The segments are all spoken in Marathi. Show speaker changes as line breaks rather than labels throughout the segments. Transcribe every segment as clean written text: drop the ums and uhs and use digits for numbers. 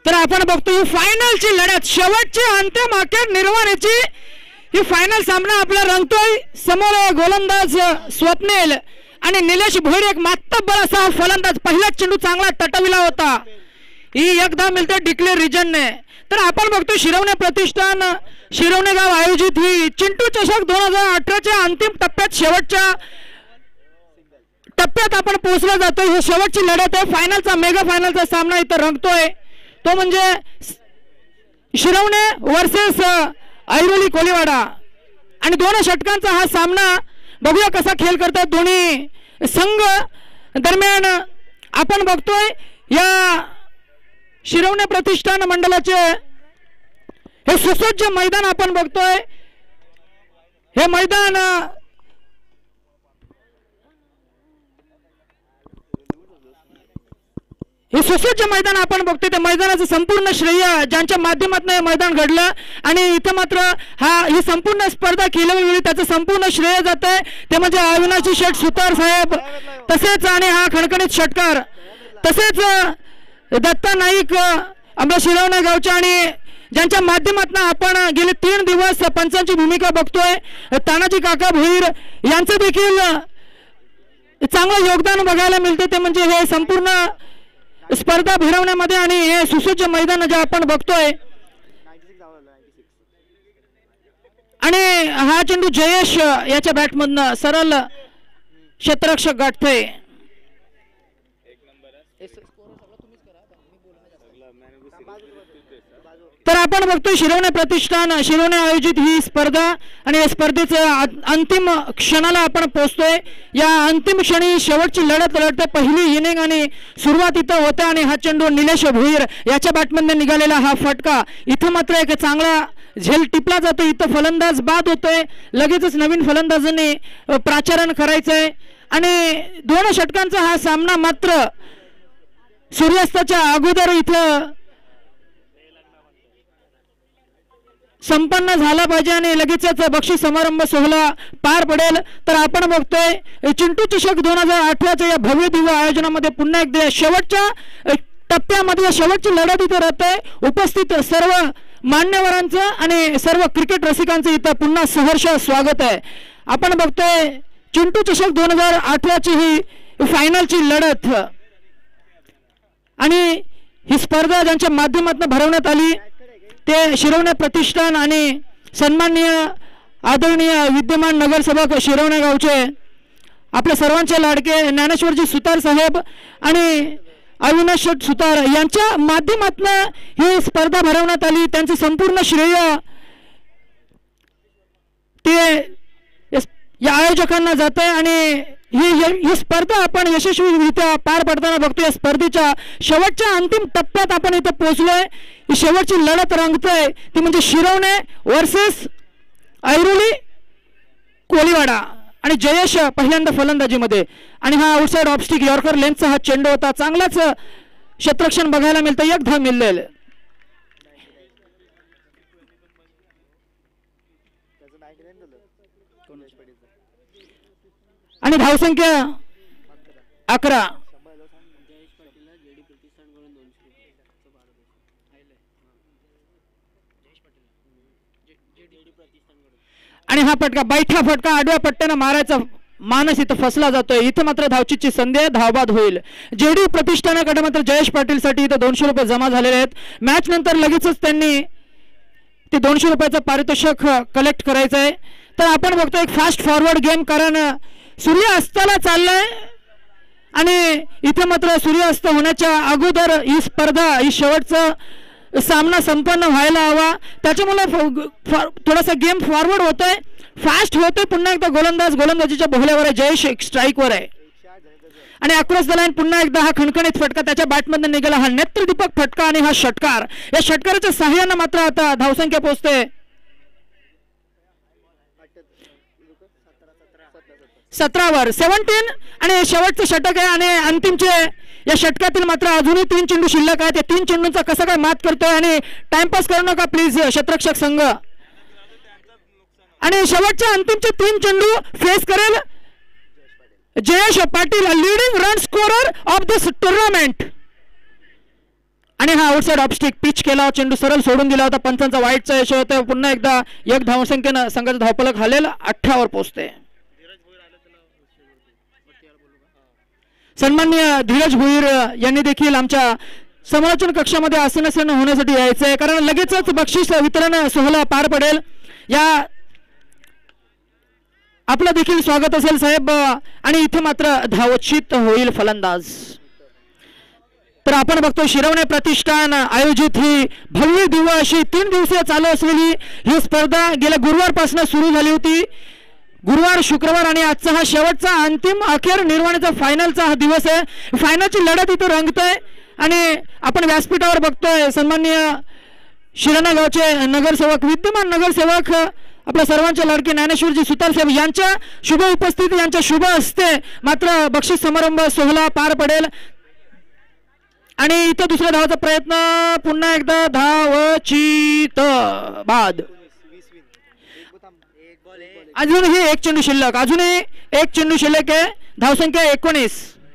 तर आपण बघतो ही फायनलची लढत, शेवटची अंतिम अखेर निर्वाणीची ही फायनल सामना आपला रंगतोय. समोर गोलंदाज स्वप्नील आणि निलेश भोईर एक मातब्बर असा फलंदाज. पहिलाच चेंडू चांगला तटविला होता. ही एकदा मिळते डिक्लेअर रिजनने. तर आपण बघतो शिरवणे प्रतिष्ठान शिरवणे गाव आयोजित ही चिंटू चषक 2018च्या अंतिम टप्प्यात शेवटच्या टप्प्यात आपण पोहोचला जातो. ही शेवटची लढत आहे. फायनलचा मेगा फायनलचा सामना इथं रंगतोय. तो म्हणजे शिरवणे वर्सेस ऐरोली कोलिवाडा आणि 2 षटकांचा हा सामना. बघूया कसा खेळ करतात दोन्ही संघ. दरम्यान आपण बघतोय या शिरवणे प्रतिष्ठान मंडळाचे हे सुसज्ज मैदान आपण बघतोय. हे मैदान हे सुसज्ज मैदान आपण बघतोय. त्या मैदानाचं संपूर्ण श्रेय ज्यांच्या माध्यमातून हे मैदान घडलं आणि इथं मात्र ही संपूर्ण स्पर्धा केल्यावेळी त्याचं संपूर्ण श्रेय जात आहे ते म्हणजे अविनाशी शेठ सुतार साहेब, तसेच आणि हा खणखणीत षटकार, तसेच दत्ता नाईक आमच्या शिरवणे गावच्या आणि ज्यांच्या माध्यमातून आपण गेले 3 दिवस पंचांची भूमिका बघतोय. तानाजी काका भोईर यांचं देखील चांगलं योगदान बघायला मिळते. ते म्हणजे हे संपूर्ण स्पर्धा भरवण्यामध्ये आणि हे सुसज्ज मैदान जे आपण बघतोय. आणि हा चेंडू जयेश याच्या बॅटमधनं सरळ क्षेत्ररक्षक गाठतोय. तर आपण बघतोय शिरवणे प्रतिष्ठान शिरवणे आयोजित ही स्पर्धा आणि या स्पर्धेच्या अंतिम क्षणाला आपण पोहोचतोय. या अंतिम क्षणी शेवटची लढत लढते. पहिली इनिंग आणि सुरुवात इथं होते आणि हा चेंडू निलेश भोईर याच्या बॅटमधून निघालेला हा फटका इथं मात्र एक चांगला झेल टिपला जातो. इथं फलंदाज बाद होतोय. लगेचच नवीन फलंदाजांनी प्राचारण करायचंय आणि 2 षटकांचा हा सामना मात्र सूर्यास्ताच्या अगोदर इथं संपन्न झाला पाहिजे आणि लगेचच बक्षीस समारंभ सोहळा पार पडेल. तर आपण बघतोय चिंटू चषक 2018च्या या भव्य दिव्य आयोजनामध्ये पुन्हा एकदा शेवटच्या टप्प्यामध्ये शेवटची लढत इथे राहते. उपस्थित सर्व मान्यवरांचं आणि सर्व क्रिकेट रसिकांचं इथं पुन्हा सहर्ष स्वागत आहे. आपण बघतोय चिंटू चषक 2018ची ही फायनलची लढत आणि ही स्पर्धा ज्यांच्या माध्यमातून भरवण्यात आली ते शिरवणे प्रतिष्ठान आणि सन्माननीय आदरणीय विद्यमान नगरसेवक शिरवणे गावचे आपल्या सर्वांचे लाडके ज्ञानेश्वरजी सुतार साहेब आणि अविनाश सुतार यांच्या माध्यमातून ही स्पर्धा भरवण्यात आली. त्यांचे संपूर्ण श्रेय ते या आयोजकांना जात आहे आणि ही स्पर्धा आपण यशस्वीरित्या पार पडताना बघतोय. या स्पर्धेच्या शेवटच्या अंतिम टप्प्यात आपण इथं पोहोचलोय. ही शेवटची लढत रंगतोय ती म्हणजे शिरवणे वर्सेस ऐरोली कोलिवाडा आणि जयेश पहिल्यांदा फलंदाजीमध्ये आणि हा आउटसाइड ऑफस्टिक यॉर्कर लेन्थचा हा चेंडू होता. चांगलाच क्षेत्ररक्षण बघायला मिळतं. एक धाव मिळेल आणि धावसंख्या 11. आणि हा फटका बैठा फटका आडव्या पट्ट्याने मारायचा मानस इथं फसला जातोय. इथं मात्र धावचीची संधी आहे. धावबाद होईल. जेडी प्रतिष्ठानाकडे मात्र जयेश पाटील साठी इथं 200 रुपये जमा झालेले आहेत. मॅच नंतर लगेचच त्यांनी ते 200 रुपयाचं पारितोषिक कलेक्ट करायचं आहे. तर आपण बघतो एक फास्ट फॉरवर्ड गेम कारण सूर्य अस्ताला चाललाय आणि इथे मात्र सूर्यास्त होण्याच्या अगोदर ही स्पर्धा ही शेवटचा सामना संपन्न व्हायला हवा. त्याच्यामुळे थोडासा गेम फॉरवर्ड होतोय, फास्ट होतोय. पुन्हा एकदा गोलंदाजीच्या बोहल्यावर आहे. जयेश स्ट्राईकवर आहे आणि अक्रॉस द लाईन पुन्हा एकदा हा खणखणीत फटका त्याच्या बॅटमधून निघाला. हा नेत्रदीपक फटका आणि हा षटकार. या षटकाराच्या सहाय्याने मात्र आता धावसंख्या पोहोचते 17वर 17 आणि शेवटचं षटक आहे आणि अंतिमचे या षटकातील मात्र अजूनही 3 चेंडू शिल्लक आहेत. या 3 चेंडूंचा कसा काय मात करतोय आणि टाइमपास करू नका प्लीज क्षेत्ररक्षक संघ. आणि शेवटच्या अंतिमचे 3 चेंडू फेस करेल Jayesh Patil leading run scorer of this tournament आणि हा आउटसाइड ऑफस्टिक पिच केला, चेंडू सरळ सोडून दिला होता. पंचांचा वाईटचा यश होतं. पुन्हा एकदा एक धावसंख्येनं संघाचा धावफलक हालेल 18 वर पोहोचते. सन्माननीय धीरज भोईर यांनी देखील आमच्या समालोचन कक्षामध्ये आसन होण्यासाठी यायचंय, कारण लगेचच बक्षीस वितरण सोहळा पार पडेल. या आपलं देखील स्वागत असेल साहेब. आणि इथे मात्र धावचित होईल फलंदाज. तर आपण बघतो शिरवणे प्रतिष्ठान आयोजित ही भव्य दिव्य अशी 3 दिवसीय चालू असलेली ही स्पर्धा गेल्या गुरुवारपासून सुरू झाली होती. गुरुवार, शुक्रवार आणि आजचा हा शेवटचा अंतिम अखेर निर्वाणीचा फायनलचा हा दिवस आहे. फायनलची लढत इथे रंगतोय आणि आपण व्यासपीठावर बघतोय सन्माननीय शिराणा गावचे नगरसेवक, विद्यमान नगरसेवक आपल्या सर्वांचे लाडके ज्ञानेश्वरजी सुतार साहेब यांच्या शुभ उपस्थिती, यांच्या शुभ हस्ते मात्र बक्षीस समारंभ सोहळा पार पडेल. आणि इथं दुसऱ्या धावाचा प्रयत्न, पुन्हा एकदा धावचित बाद. अजूनही एक चेंडू शिल्लक, अजूनही एक चेंडू शिल्लक आहे. धावसंख्या 19.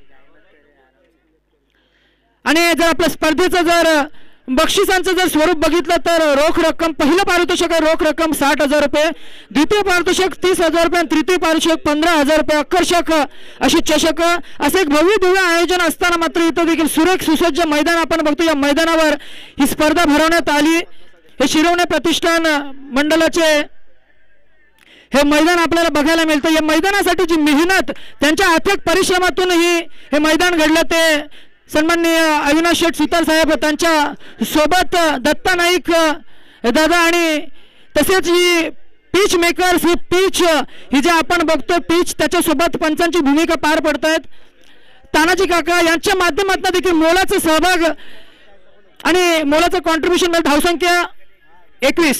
आणि जर आपल्या स्पर्धेचं जर बक्षिसांचं जर स्वरूप बघितलं तर रोख रक्कम, पहिलं पारितोषिक रोख रक्कम 60,000 रुपये, द्वितीय पारितोषिक 30,000 रुपये आणि तृतीय पारितोषिक 15,000 रुपये, आकर्षक अशी चषक, असं एक भव्य दिव्य आयोजन असताना मात्र इथं देखील सुरेख सुसज्ज मैदान आपण बघतो. या मैदानावर ही स्पर्धा भरवण्यात आली. हे शिरवणे प्रतिष्ठान मंडळाचे हे मैदान आपल्याला बघायला मिळतं. या मैदानासाठी जी मेहनत, त्यांच्या अथक परिश्रमातून हे मैदान घडलं. ते सन्माननीय अविनाश शेठ सुतार साहेब, त्यांच्या सोबत दत्ता नाईक दादा आणि तसेच ही पिच मेकर्स, ही पिच ही जे आपण बघतो पिच, त्याच्यासोबत पंचांची भूमिका पार पडतायत. तानाजी काका यांच्या माध्यमातून देखील मोलाचा सहभाग आणि मोलाचं कॉन्ट्रीब्युशन. धावसंख्या 21,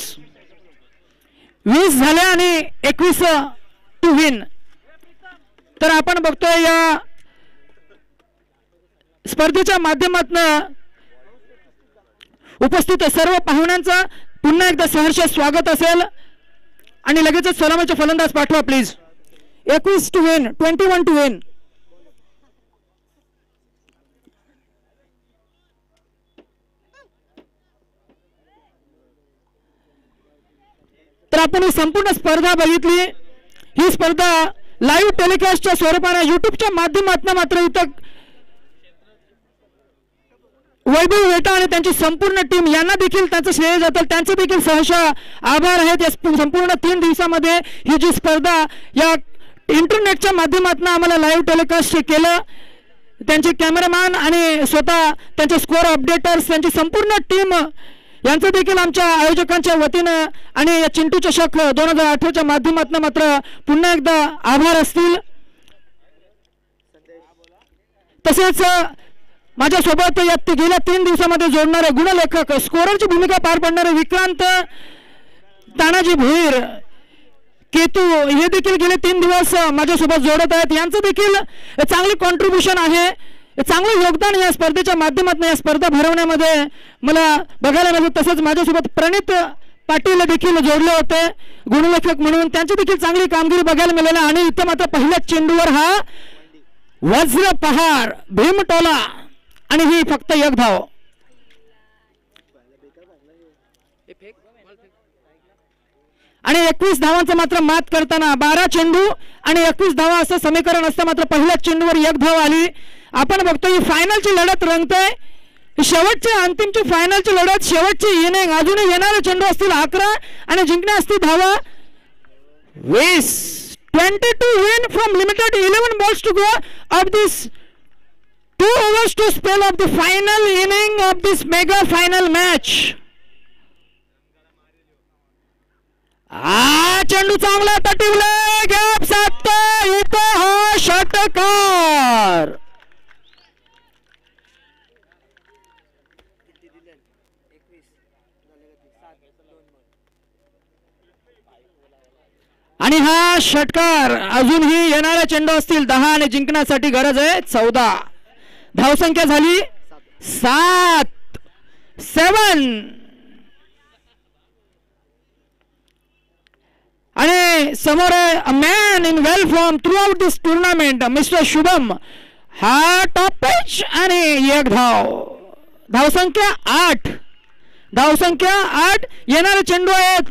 20 झाल्या आणि 21 टू विन. तर आपण बघतोय या स्पर्धेच्या माध्यमातून उपस्थित सर्व पाहुण्यांचा पुन्हा एकदा सहर्ष स्वागत असेल. आणि लगेचच सलामीचे फलंदाज पाठवा please. 21 to win, 21 to win. तर आपण ही संपूर्ण स्पर्धा बघितली. ही स्पर्धा लाईव्ह टेलिकास्टच्या स्वरूपाने युट्यूबच्या माध्यमातून मात्र इथं वैभव वेटा आणि त्यांची संपूर्ण टीम यांना देखील त्यांचं श्रेय जातं. त्यांचे देखील सहर्ष आभार आहेत. या संपूर्ण 3 दिवसामध्ये ही जी स्पर्धा या इंटरनेटच्या माध्यमातून आम्हाला लाईव्ह टेलिकास्ट केलं. त्यांचे कॅमेरामॅन आणि स्वतः त्यांचे स्कोअर अपडेटर्स, त्यांची संपूर्ण टीम यांचं देखील आमच्या आयोजकांच्या वतीनं आणि या चिंटू चषक 2018च्या माध्यमातून मात्र पुन्हा एकदा आभार असतील. तसेच माझ्यासोबत या गेल्या 3 दिवसामध्ये जोडणारे गुणलेखक, स्कोररची भूमिका पार पाडणारे विक्रांत तानाजी भोईर केतू हे देखील गेले 3 दिवस माझ्यासोबत जोडत आहेत. यांचं देखील चांगले कॉन्ट्रीब्युशन आहे, चांगलं योगदान या स्पर्धेच्या माध्यमातून या स्पर्धा भरवण्यामध्ये मला बघायला मिळतं. तसंच माझ्यासोबत प्रणित पाटील देखील जोडले होते गुणलेखक म्हणून, त्यांची देखील चांगली कामगिरी बघायला मिळाली. आणि इथं मात्र पहिल्याच चेंडूवर हा वज्र पहार भीमटोला आणि ही फक्त 1 धाव. आणि 21 धावांचा मात्र मात करताना 12 चेंडू आणि 21 धावा असं समीकरण असतं. मात्र पहिल्याच चेंडूवर 1 धाव आली. आपण बघतो ही फायनलची लढत रंगते. शेवटची अंतिमची फायनलची लढत, शेवटची इनिंग. अजूनही येणारे चेंडू असतील 11 आणि जिंकणे असतील धावा 20. 22 win from limited 11 balls to go of this 2 overs to spell of the final inning of this mega final match. चेंडू चांगला तटिवला, गॅप साधतो इथं हा षटकार. आणि हा षटकार अजूनही येणारा चेंडू असतील 10 आणि जिंकण्यासाठी गरज आहे 14. धावसंख्या झाली 7. आणि समोर a man in well form throughout this tournament, mister Shubham. हा टॉप पिच आणि 1 धाव. धावसंख्या 8, धावसंख्या 8. येणारे चेंडू आहेत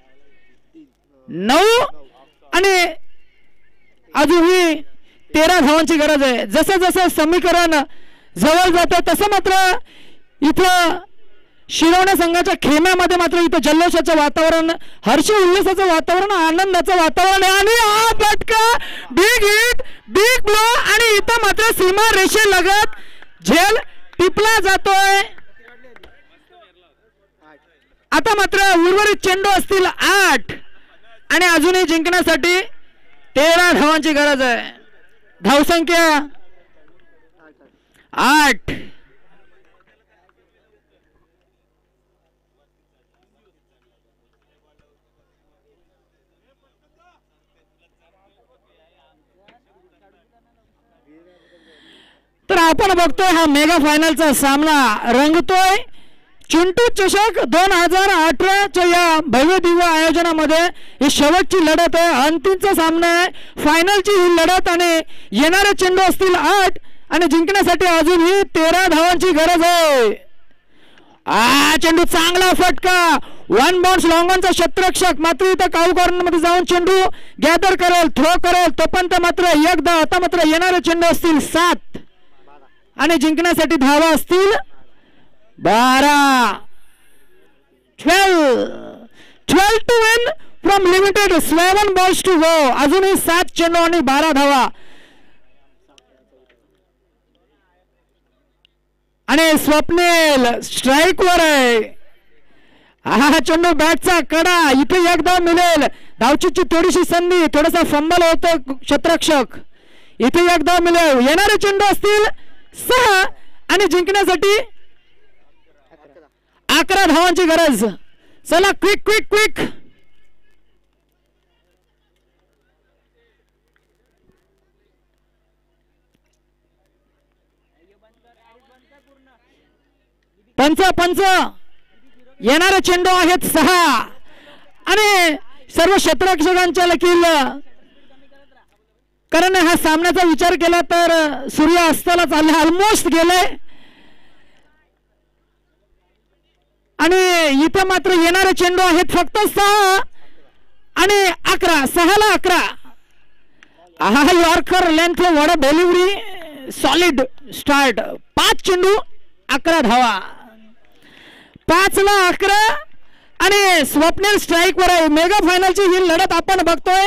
9 आणि अजूनही 13 धावांची गरज आहे. जसं जसं समीकरण जवळ जातं तसं मात्र इथं शिरवणे संघाच्या खेम्यामध्ये मात्र इथं जल्लोषाचं वातावरण, हर्ष उल्हासाचं वातावरण, आनंदाचं वातावरण आहे. आणि हा फटका, बिग हिट, बिग ब्लो आणि इथं मात्र सीमा रेषेलगत झेल टिपला जातोय. आता मात्र उर्वरित चेंडू असतील 8 आणि अजूनही जिंकण्यासाठी 13 धावांची गरज आहे. धावसंख्या 8. तर आपण बघतोय हा मेगा फायनलचा सामना रंगतोय. चिंटू चषक 2018च्या या भव्य दिव्य आयोजनामध्ये ही शेवटची लढत आहे. अंतिमचा सामना आहे, फायनलची ही लढत आणि येणारे चेंडू असतील 8 आणि जिंकण्यासाठी अजूनही 13 धावांची गरज आहे. चेंडू चांगला फटका, 1 बाउंस लॉंगॉनचा क्षेत्ररक्षक मात्र इथं काऊ कॉर्नर मध्ये जाऊन चेंडू गॅदर करेल, थ्रो करेल तोपर्यंत मात्र एकदा. आता मात्र येणारे चेंडू असतील 7 आणि जिंकण्यासाठी धावा असतील 12. 12 to win from limited, 7 balls to go. अजूनही 7 चेंडू आणि 12 धावा. आणि स्वप्नील स्ट्राइक वर आहे. हा चेंडू बॅटचा कडा, इथे एक धाव मिळेल. धावचीची थोडीशी संधी, थोडासा फंबल होतो क्षेत्ररक्षक, इथे एक धाव मिळेल. येणारे चेंडू असतील 6 आणि जिंकण्यासाठी 11 धावांची गरज. चला क्विक क्विक क्विक. पंच येणारे चेंडू आहेत 6 आणि सर्व क्षेत्ररक्षकांच्या लकील, कारण हा सामन्याचा विचार केला तर सूर्य अस्ताला चालले, ऑलमोस्ट गेले. आणि इथं मात्र येणारे चेंडू आहेत फक्त 6 आणि 11. 6 ला 11. यॉर्कर लेंथ, वड डिलिव्हरी, सॉलिड स्टार्ट. 5 चेंडू 11 धावा. 5 ला 11 आणि स्वप्नील स्ट्राइक वर आहे. मेगा फायनलची ही लढत आपण बघतोय.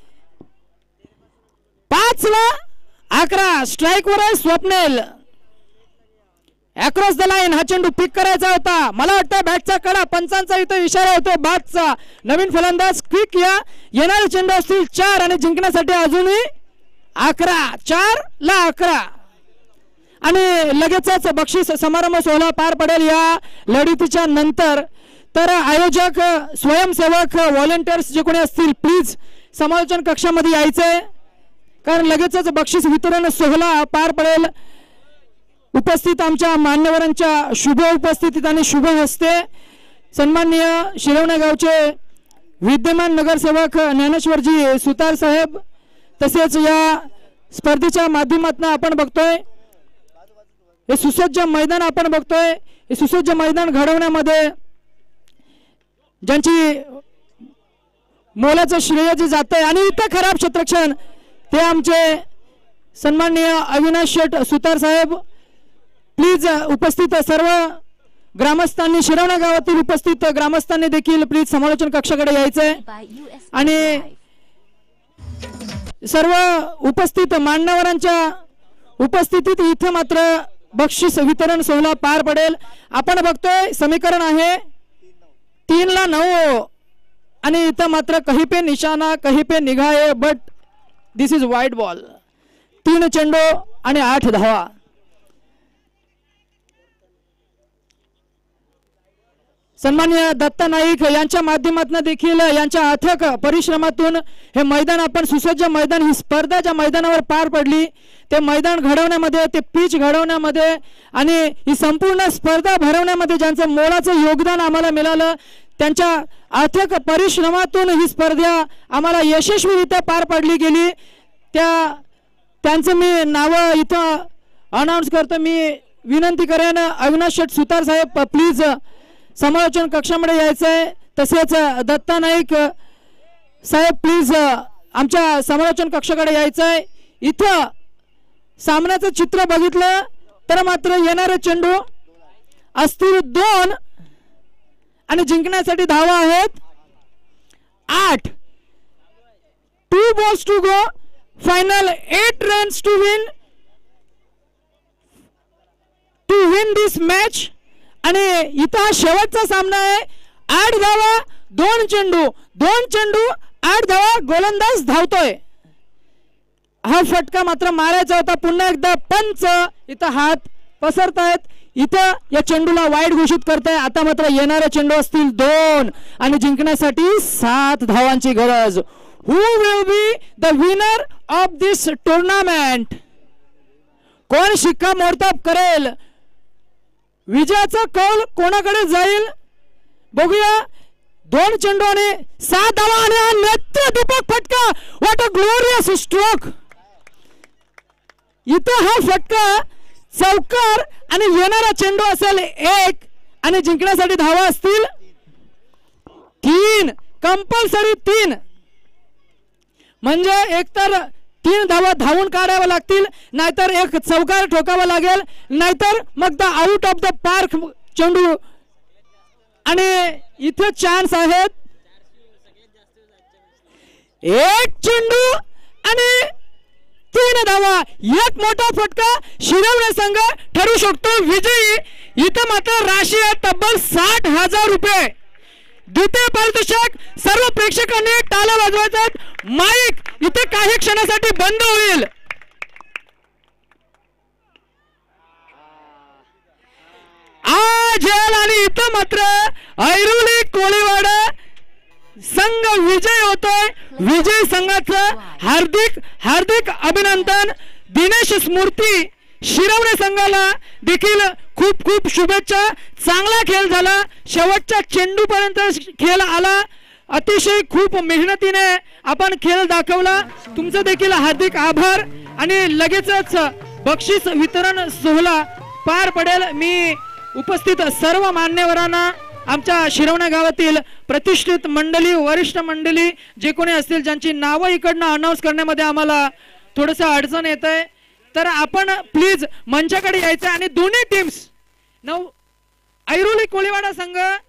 5 ला 11 स्ट्राइक वर आहे स्वप्नील. अक्रॉस द लाईन हा चेंडू पिक करायचा होता. मला वाटतं बॅटचा कडा, पंचांचा इथं इशारा होतो बादचा. नवीन फलंदाज क्विक या. येणारे चेंडू असतील 4 आणि जिंकण्यासाठी अजूनही 11. 4 ला 11 आणि लगेचच बक्षीस समारंभ सोहळा पार पडेल या लढतीच्या नंतर. तर आयोजक, स्वयंसेवक, व्हॉलेंटियर्स जे कोणी असतील प्लीज समालोचन कक्षामध्ये यायचंय, कारण लगेचच बक्षीस वितरण सोहळा पार पडेल. उपस्थित आमच्या मान्यवरांच्या शुभ उपस्थितीत आणि शुभ हस्ते सन्माननीय शिरवणे गावचे विद्यमान नगरसेवक ज्ञानेश्वरजी सुतार साहेब, तसेच या स्पर्धेच्या माध्यमातून आपण बघतोय हे सुसज्ज मैदान, आपण बघतोय हे सुसज्ज मैदान घडवण्यामध्ये ज्यांची मोलाचं श्रेय जे जात आहे आणि इथं खराब क्षेत्ररक्षण ते आमचे सन्माननीय अविनाश शेठ सुतार साहेब. प्लीज उपस्थित सर्व ग्रामस्थांनी, शिरवणे गावातील उपस्थित ग्रामस्थांनी देखील प्लीज समालोचन कक्षाकडे यायचंय आणि सर्व उपस्थित मान्यवरांच्या उपस्थितीत इथं मात्र बक्षीस वितरण सोहळा पार पडेल. आपण बघतोय समीकरण आहे 3 ला 9 आणि इथं मात्र कहीं पे निशाणा कहीं पे निगाह है, but this is wide ball. 3 चेंडू आणि 8 धावा. सन्माननीय दत्ता नाईक यांच्या माध्यमातून देखील यांच्या अथक परिश्रमातून हे मैदान आपण सुसज्ज मैदान, ही स्पर्धा ज्या मैदानावर पार पडली ते मैदान घडवण्यामध्ये, ते पिच घडवण्यामध्ये आणि ही संपूर्ण स्पर्धा भरवण्यामध्ये ज्यांचं मोलाचं योगदान आम्हाला मिळालं, त्यांच्या अथक परिश्रमातून ही स्पर्धा आम्हाला यशस्वीरित्या पार पाडली गेली. त्यांचं मी नाव इथं अनाउन्स करतो. मी विनंती करेन अविनाश शेठ सुतार साहेब प्लीज समालोचन कक्षामध्ये यायचंय. तसेच दत्ता नाईक साहेब प्लीज आमच्या समालोचन कक्षाकडे यायचंय. इथं सामन्याचं चित्र बघितलं तर मात्र येणारे चेंडू असतील 2 आणि जिंकण्यासाठी धावा आहेत 8. 2 balls to go. Final 8 runs to win this match. आणि इथं हा शेवटचा सामना आहे. 8 धावा 2 चेंडू 8 धावा. गोलंदाज धावतोय. हा फटका मात्र मारायचा होता. पुन्हा एकदा पंच इथं हात पसरतायत. इथं या चेंडूला वाईड घोषित करताय. आता मात्र येणारे चेंडू असतील 2 आणि जिंकण्यासाठी 7 धावांची गरज. Who will be the winner of this tournament? कोण शिक्कामोर्तब करेल? विजयाचा कौल कोणाकडे जाईल बघूया. 2 चेंडू आणि 7 धावा आणि हा नेत्रदीपक फटका. What a glorious stroke. इथं हा फटका चौकार आणि येणारा चेंडू असेल 1 आणि जिंकण्यासाठी धावा असतील 3. कंपल्सरी 3 म्हणजे एकतर 3 धावा धावून काढाव्या लागतील, नाहीतर एक चौकार ठोकावा लागेल, नाहीतर मग the out of the park चेंडू. आणि इथे चान्स आहेत 1 चेंडू आणि 3 धावा. एक मोठा फटका. शिरवणे संघ ठरू शकतो विजयी. इथं मात्र राशी आहे तब्बल 60,000 रुपये. द्वितीय पारितोषिक. सर्व प्रेक्षकांनी टाळ्या वाजवायच्यात. माईक इथे काही क्षणासाठी बंद होईल. आणि इथं मात्र ऐरोली कोळीवाडा संघ विजय होतोय. विजय संघाचं हार्दिक हार्दिक अभिनंदन. दिनेश स्मृती शिरवणे संघाला देखील खूप खूप शुभेच्छा. चांगला खेळ झाला. शेवटच्या चेंडू पर्यंत खेळ आला. अतिशय खूप मेहनतीने आपण खेळ दाखवला. तुमचं देखील हार्दिक आभार. आणि लगेचच बक्षीस वितरण सोहळा पार पडेल. मी उपस्थित सर्व मान्यवरांना, आमच्या शिरवणे गावातील प्रतिष्ठित मंडळी, वरिष्ठ मंडळी जे कोणी असतील ज्यांची नावं इकडनं अनाऊन्स करण्यामध्ये आम्हाला थोडंसं अडचण येत आहे, तर आपण प्लीज मंचाकडे यायचं. आणि दोन्ही टीम्स ऐरोली कोळीवाडा संघ